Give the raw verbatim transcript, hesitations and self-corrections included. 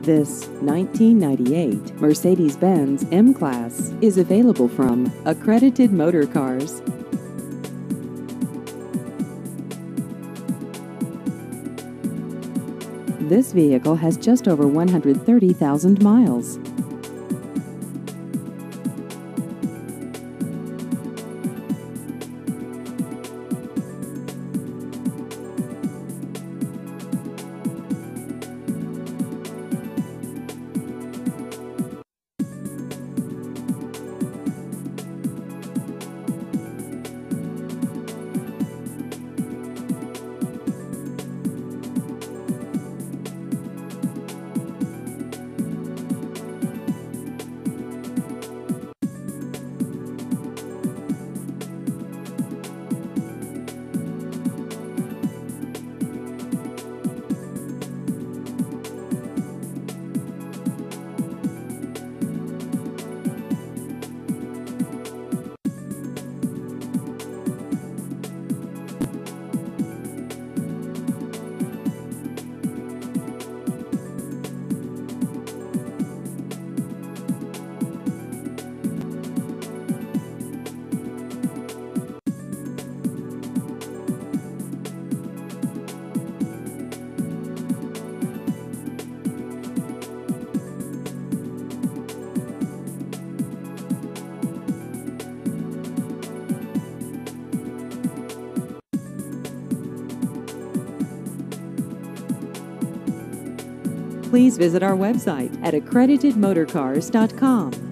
This nineteen ninety-eight Mercedes-Benz M-Class is available from Accredited Motorcars. This vehicle has just over one hundred thirty thousand miles. Please visit our website at accredited motorcars dot com.